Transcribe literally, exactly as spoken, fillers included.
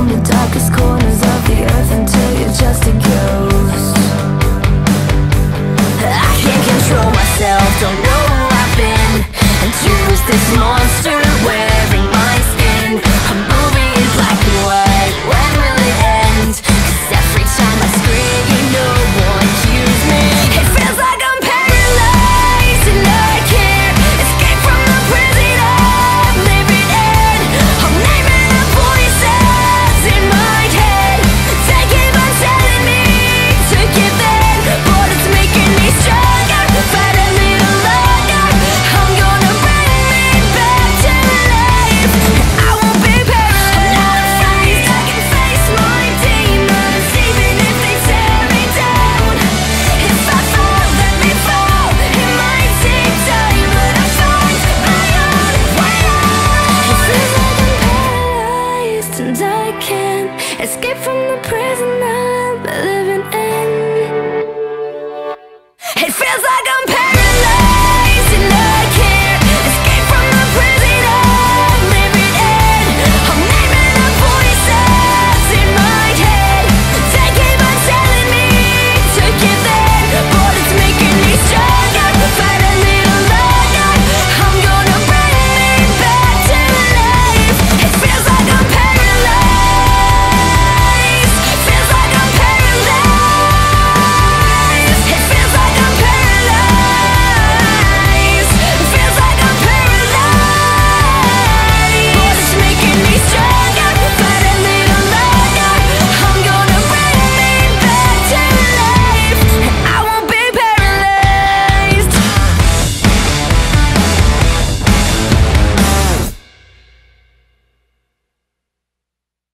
roam the darkest corners of the earth until you're just a ghost. I can't control myself, don't know who I've been, and choose this monster wearing my skin. A movie in black and white, when will it end? 'Cause every time I scream, no one hears me. It feels like I'm paralyzed and I can't escape from the prison I'm living in. I'm naming the voices in my head. They keep on telling me to give in, but it's making me stronger, fight a little longer. I'm gonna bring me back to life. I won't be paralyzed. I'm not afraid, I can face my demons, even if they tear me down. If I fall, let me fall. It might take time, but I'll find my own way out. It feels like I'm paralyzed and I can't escape from the prison I'm living in. It feels like I'm